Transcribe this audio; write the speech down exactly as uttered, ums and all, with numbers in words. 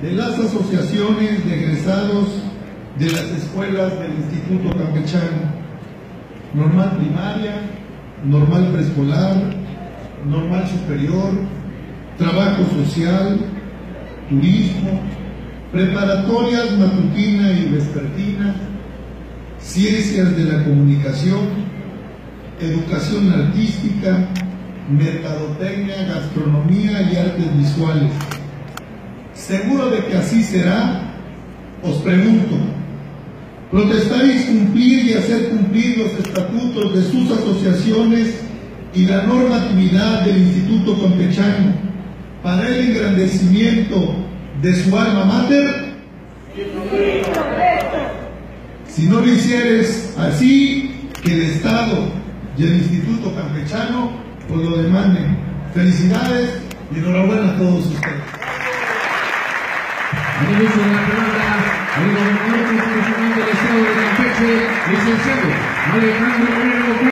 de las asociaciones de egresados de las escuelas del Instituto Campechano, normal primaria, normal preescolar, normal superior, trabajo social, turismo, preparatorias matutina y vespertina, ciencias de la comunicación, educación artística, mercadotecnia, gastronomía y artes visuales. Seguro de que así será, os pregunto, ¿protestáis cumplir y hacer cumplir los estatutos de sus asociaciones y la normatividad del Instituto Campechano para el engrandecimiento de su alma mater? Si no lo hicieres así, que el Estado y el Instituto Campechano pues lo demanden. Felicidades y enhorabuena a todos ustedes. Tenemos la palabra al gobernador constitucional del Estado de Campeche, licenciado Alejandro Moreno.